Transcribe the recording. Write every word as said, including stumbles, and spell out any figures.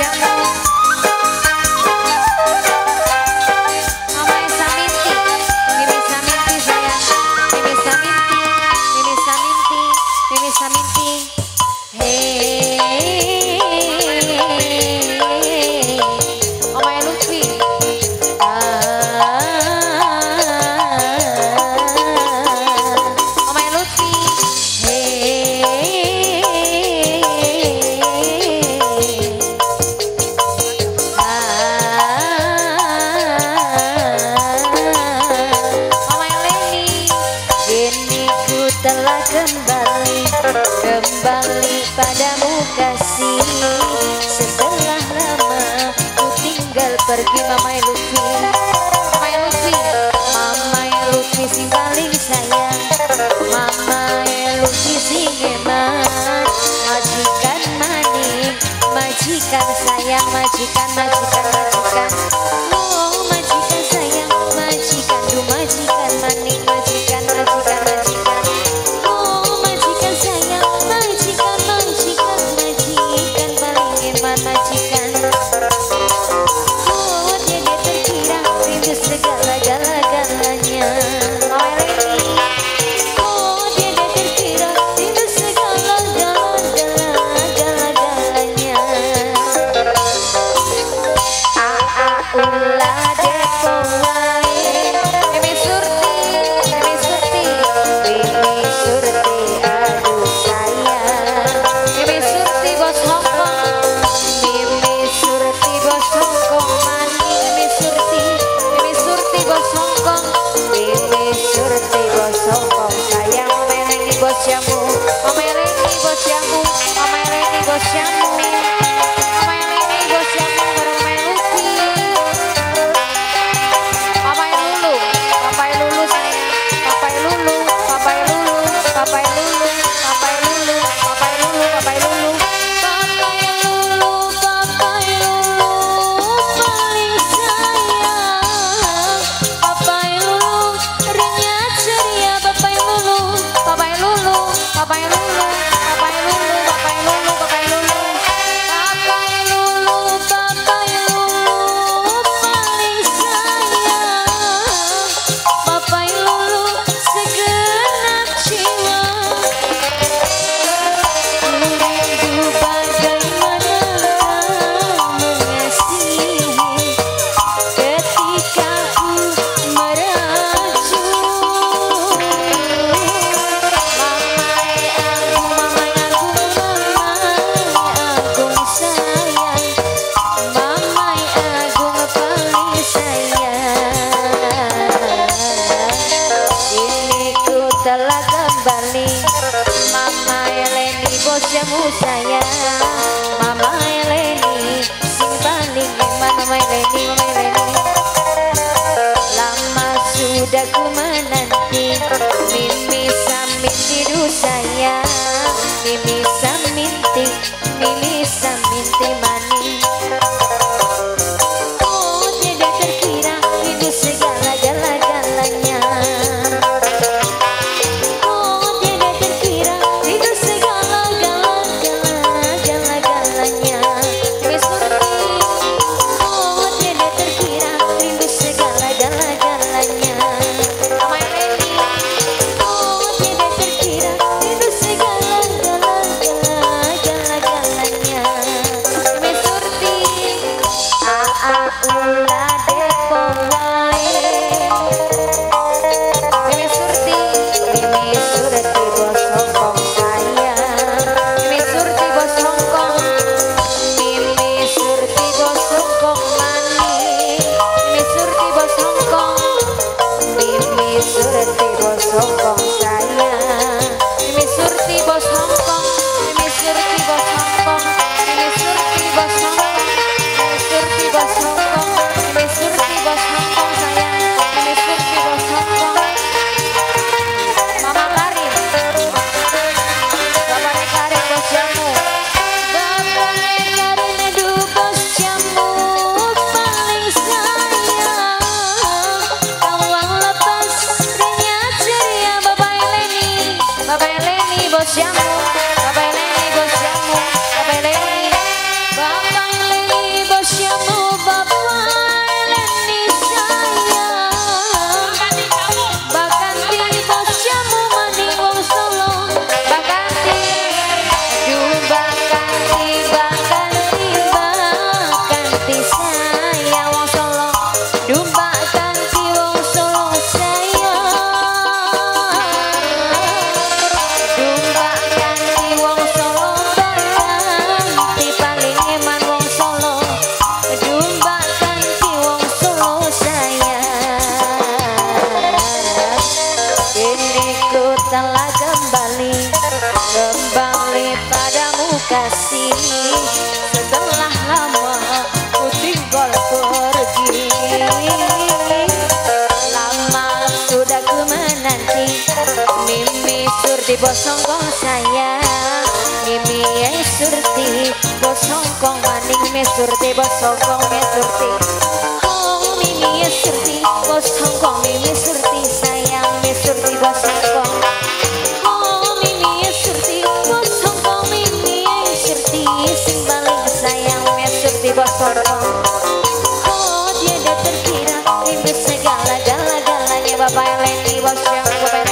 telah kembali, kembali padamu kasih. Setelah lama ku tinggal pergi Mamai Lutfi, Mamai Lutfi, Mamai Lutfi sing paling sayang, Mamai Lutfi sing eman, majikan manik, majikan sayang, majikan, majikan, majikan. Oh majikan sayang, majikan, du majikan manik, majikan, majikan, majikan. Telah kembali Mama Eleni bos jamu sayang, Mama Eleni sing paling eman, Mama Eleni, Mama Eleni. Lama sudah ku menanti Mimi saminti du sayang, Mimi saminti, Mimi saminti mani. Oh tidak terkira itu segala-gala-galanya. surti bos songkong sayang Mimi ya surti bos songkong maning me surti bos songkong me surti Oh Mimi ya surti bos songkong Mimi surti sayang me surti bos songkong Oh Mimi ya surti bos songkong Mimi ya surti sing paling sayang me surti bos songkong Oh tiada terkira ini segala-gala-galanya Bapak Eleni bos yang Bapak